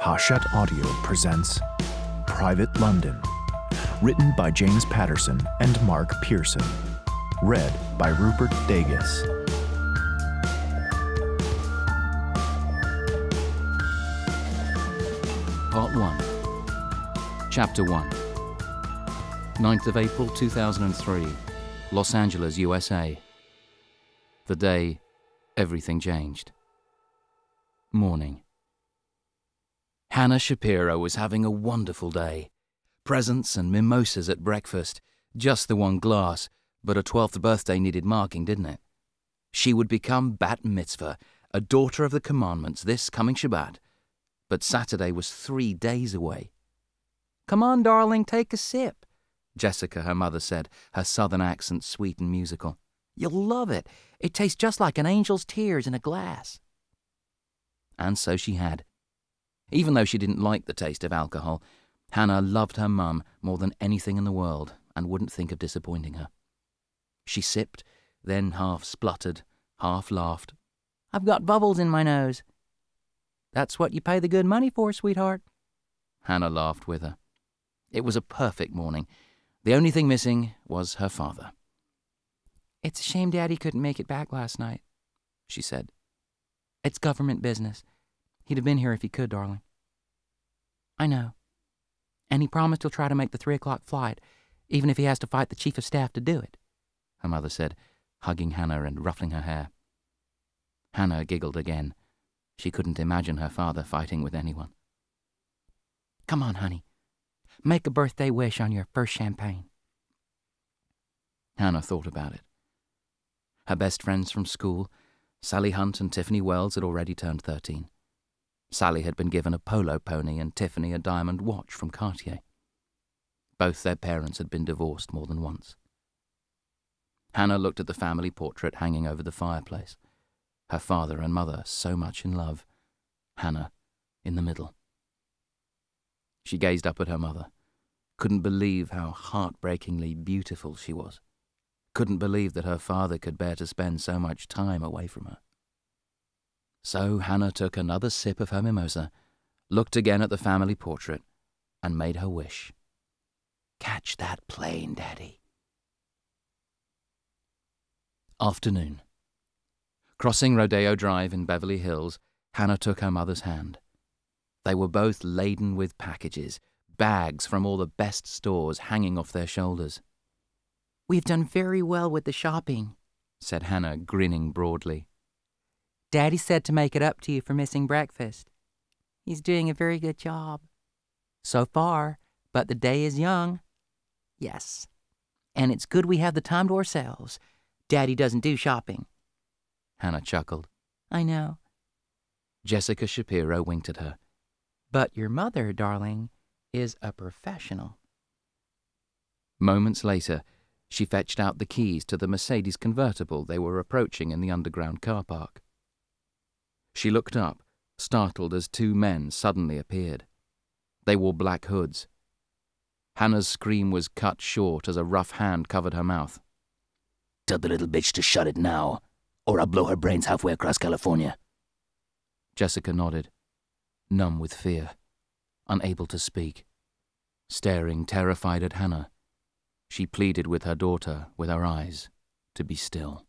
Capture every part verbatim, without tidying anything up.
Hachette Audio presents Private London, written by James Patterson and Mark Pearson, read by Rupert Degas. Part one. Chapter one. ninth of April two thousand three, Los Angeles, U S A. The day everything changed. Morning. Hannah Shapiro was having a wonderful day. Presents and mimosas at breakfast. Just the one glass, but a twelfth birthday needed marking, didn't it? She would become bat mitzvah, a daughter of the commandments, this coming Shabbat. But Saturday was three days away. "Come on, darling, take a sip," Jessica, her mother, said, her southern accent sweet and musical. "You'll love it. It tastes just like an angel's tears in a glass." And so she had. Even though she didn't like the taste of alcohol, Hannah loved her mum more than anything in the world and wouldn't think of disappointing her. She sipped, then half spluttered, half laughed. "I've got bubbles in my nose." "That's what you pay the good money for, sweetheart." Hannah laughed with her. It was a perfect morning. The only thing missing was her father. "It's a shame Daddy couldn't make it back last night," she said. "It's government business. He'd have been here if he could, darling." "I know. And he promised he'll try to make the three o'clock flight, even if he has to fight the chief of staff to do it," her mother said, hugging Hannah and ruffling her hair. Hannah giggled again. She couldn't imagine her father fighting with anyone. "Come on, honey. Make a birthday wish on your first champagne." Hannah thought about it. Her best friends from school, Sally Hunt and Tiffany Wells, had already turned thirteen. Sally had been given a polo pony and Tiffany a diamond watch from Cartier. Both their parents had been divorced more than once. Hannah looked at the family portrait hanging over the fireplace. Her father and mother so much in love. Hannah in the middle. She gazed up at her mother. Couldn't believe how heartbreakingly beautiful she was. Couldn't believe that her father could bear to spend so much time away from her. So Hannah took another sip of her mimosa, looked again at the family portrait, and made her wish. "Catch that plane, Daddy." Afternoon. Crossing Rodeo Drive in Beverly Hills, Hannah took her mother's hand. They were both laden with packages, bags from all the best stores hanging off their shoulders. "We've done very well with the shopping," said Hannah, grinning broadly. "Daddy said to make it up to you for missing breakfast. He's doing a very good job. So far, but the day is young." "Yes, and it's good we have the time to ourselves. Daddy doesn't do shopping." Hannah chuckled. "I know." Jessica Shapiro winked at her. "But your mother, darling, is a professional." Moments later, she fetched out the keys to the Mercedes convertible they were approaching in the underground car park. She looked up, startled as two men suddenly appeared. They wore black hoods. Hannah's scream was cut short as a rough hand covered her mouth. "Tell the little bitch to shut it now, or I'll blow her brains halfway across California." Jessica nodded, numb with fear, unable to speak, staring terrified at Hannah. She pleaded with her daughter, with her eyes, to be still.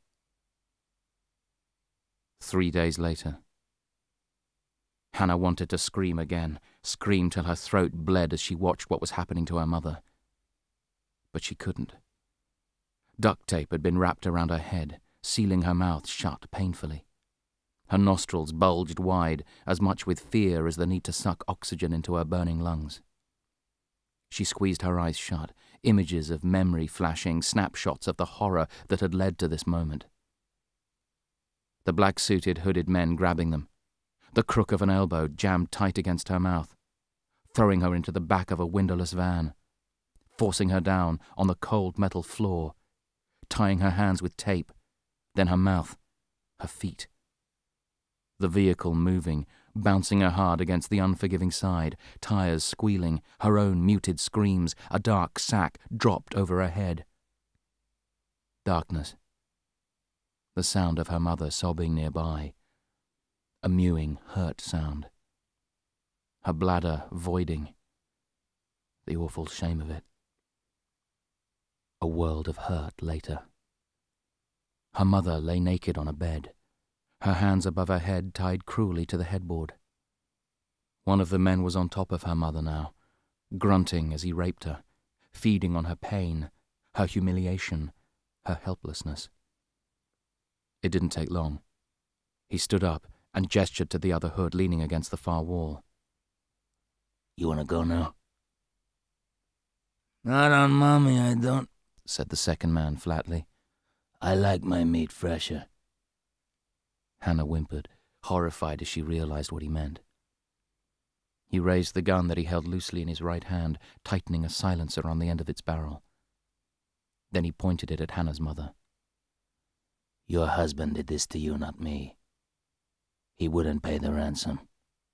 Three days later. Hannah wanted to scream again, scream till her throat bled as she watched what was happening to her mother. But she couldn't. Duct tape had been wrapped around her head, sealing her mouth shut painfully. Her nostrils bulged wide, as much with fear as the need to suck oxygen into her burning lungs. She squeezed her eyes shut, images of memory flashing, snapshots of the horror that had led to this moment. The black-suited, hooded men grabbing them, the crook of an elbow jammed tight against her mouth, throwing her into the back of a windowless van, forcing her down on the cold metal floor, tying her hands with tape, then her mouth, her feet. The vehicle moving, bouncing her hard against the unforgiving side, tires squealing, her own muted screams, a dark sack dropped over her head. Darkness. The sound of her mother sobbing nearby. A mewing, hurt sound. her bladder voiding. The awful shame of it. A world of hurt later. Her mother lay naked on a bed, her hands above her head tied cruelly to the headboard. One of the men was on top of her mother now, grunting as he raped her, feeding on her pain, her humiliation, her helplessness. It didn't take long. He stood up and gestured to the other hood leaning against the far wall. "You want to go now?" "Not on Mommy, I don't," said the second man flatly. "I like my meat fresher." Hannah whimpered, horrified as she realized what he meant. He raised the gun that he held loosely in his right hand, tightening a silencer on the end of its barrel. Then he pointed it at Hannah's mother. "Your husband did this to you, not me. He wouldn't pay the ransom."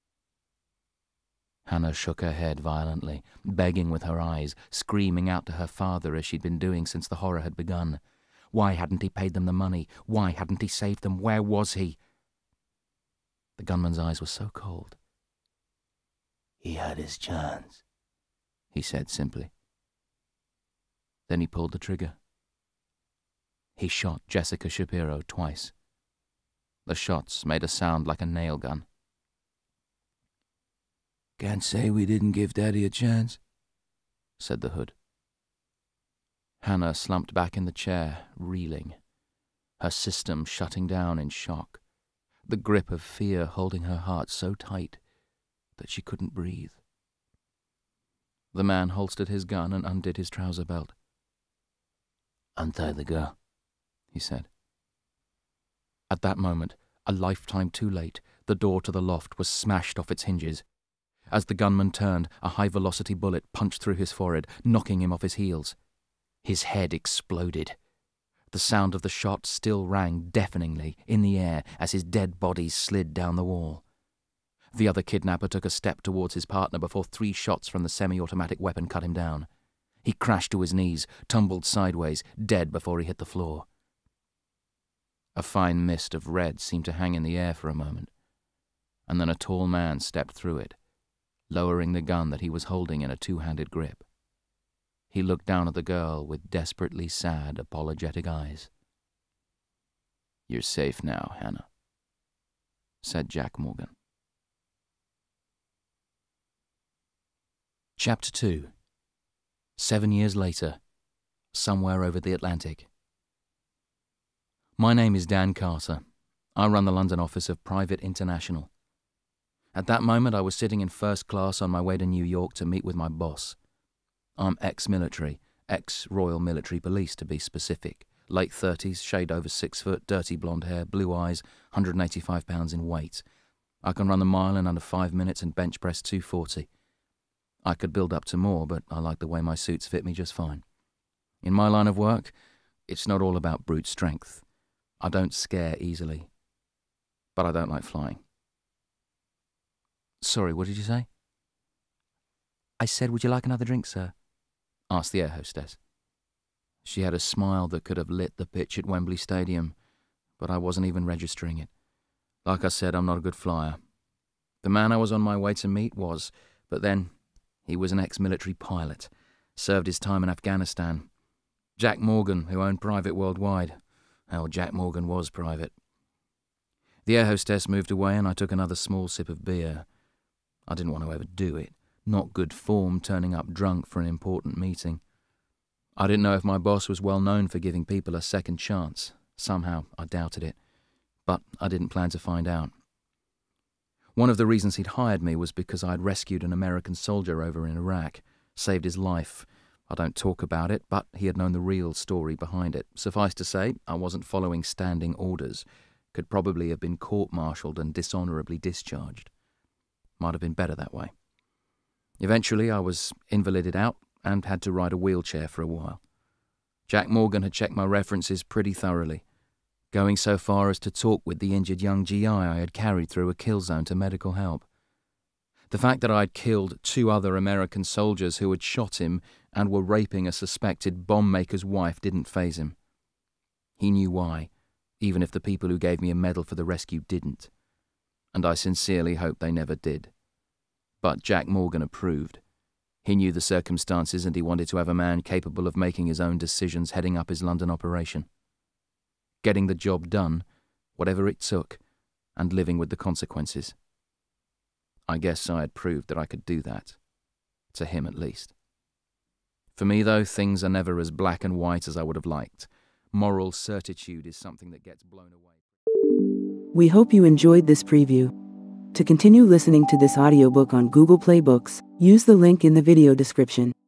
Hannah shook her head violently, begging with her eyes, screaming out to her father as she'd been doing since the horror had begun. Why hadn't he paid them the money? Why hadn't he saved them? Where was he? The gunman's eyes were so cold. "He had his chance," he said simply. Then he pulled the trigger. He shot Jessica Shapiro twice. The shots made a sound like a nail gun. "Can't say we didn't give Daddy a chance," said the hood. Hannah slumped back in the chair, reeling, her system shutting down in shock, the grip of fear holding her heart so tight that she couldn't breathe. The man holstered his gun and undid his trouser belt. "Untie the girl," he said. At that moment, a lifetime too late, the door to the loft was smashed off its hinges. As the gunman turned, a high-velocity bullet punched through his forehead, knocking him off his heels. His head exploded. The sound of the shot still rang deafeningly in the air as his dead body slid down the wall. The other kidnapper took a step towards his partner before three shots from the semi-automatic weapon cut him down. He crashed to his knees, tumbled sideways, dead before he hit the floor. A fine mist of red seemed to hang in the air for a moment, and then a tall man stepped through it, lowering the gun that he was holding in a two-handed grip. He looked down at the girl with desperately sad, apologetic eyes. "You're safe now, Hannah," said Jack Morgan. Chapter two. Seven years later, somewhere over the Atlantic. My name is Dan Carter. I run the London office of Private International. At that moment, I was sitting in first class on my way to New York to meet with my boss. I'm ex-military, ex-Royal Military Police to be specific. Late thirties, shade over six foot, dirty blonde hair, blue eyes, one hundred eighty-five pounds in weight. I can run the mile in under five minutes and bench press two forty. I could build up to more, but I like the way my suits fit me just fine. In my line of work, it's not all about brute strength. I don't scare easily, but I don't like flying. Sorry, what did you say? I said, would you like another drink, sir? Asked the air hostess. She had a smile that could have lit the pitch at Wembley Stadium, but I wasn't even registering it. Like I said, I'm not a good flyer. The man I was on my way to meet was, but then he was an ex-military pilot, served his time in Afghanistan. Jack Morgan, who owned Private Worldwide. Hell, Jack Morgan was private. The air hostess moved away and I took another small sip of beer. I didn't want to overdo it. Not good form turning up drunk for an important meeting. I didn't know if my boss was well known for giving people a second chance. Somehow, I doubted it. But I didn't plan to find out. One of the reasons he'd hired me was because I'd rescued an American soldier over in Iraq, saved his life. I don't talk about it, but he had known the real story behind it. Suffice to say, I wasn't following standing orders. Could probably have been court-martialed and dishonorably discharged. Might have been better that way. Eventually, I was invalided out and had to ride a wheelchair for a while. Jack Morgan had checked my references pretty thoroughly, going so far as to talk with the injured young G I I had carried through a kill zone to medical help. The fact that I'd killed two other American soldiers who had shot him and were raping a suspected bomb-maker's wife didn't faze him. He knew why, even if the people who gave me a medal for the rescue didn't. And I sincerely hope they never did. But Jack Morgan approved. He knew the circumstances and he wanted to have a man capable of making his own decisions heading up his London operation. Getting the job done, whatever it took, and living with the consequences. I guess I had proved that I could do that. To him at least. For me, though, things are never as black and white as I would have liked. Moral certitude is something that gets blown away. We hope you enjoyed this preview. To continue listening to this audiobook on Google Play Books, use the link in the video description.